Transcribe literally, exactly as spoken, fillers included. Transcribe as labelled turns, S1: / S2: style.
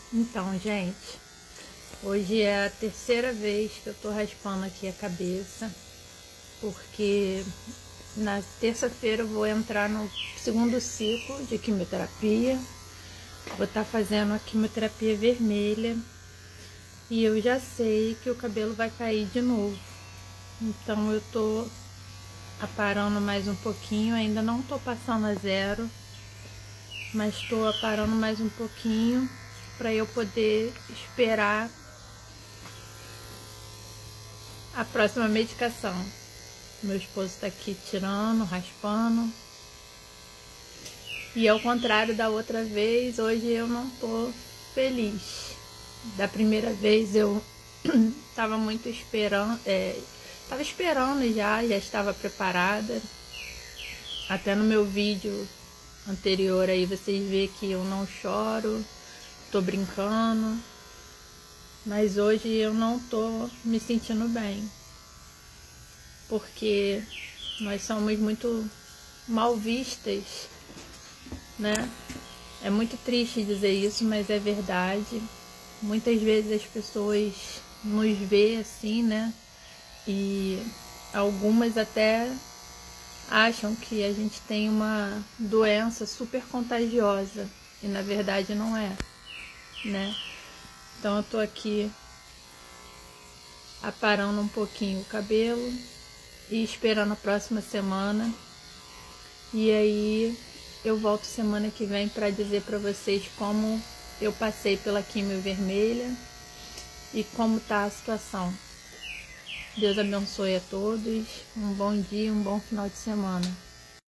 S1: Então, gente, hoje é a terceira vez que eu tô raspando aqui a cabeça, porque na terça-feira eu vou entrar no segundo ciclo de quimioterapia. Vou estar fazendo a quimioterapia vermelha e eu já sei que o cabelo vai cair de novo. Então eu tô aparando mais um pouquinho, ainda não tô passando a zero, mas tô aparando mais um pouquinho para eu poder esperar a próxima medicação. Meu esposo tá aqui tirando, raspando. E ao contrário da outra vez, hoje eu não tô feliz. Da primeira vez eu tava muito esperando, é, tava esperando já, já estava preparada. Até no meu vídeo anterior aí vocês vê que eu não choro, tô brincando. Mas hoje eu não tô me sentindo bem. Porque nós somos muito mal vistas, né? É muito triste dizer isso, mas é verdade. Muitas vezes as pessoas nos veem assim, né? E algumas até acham que a gente tem uma doença super contagiosa. E na verdade não é, né? Então eu tô aqui aparando um pouquinho o cabelo e esperando a próxima semana. E aí eu volto semana que vem para dizer para vocês como eu passei pela quimio vermelha e como tá a situação. Deus abençoe a todos. Um bom dia, um bom final de semana.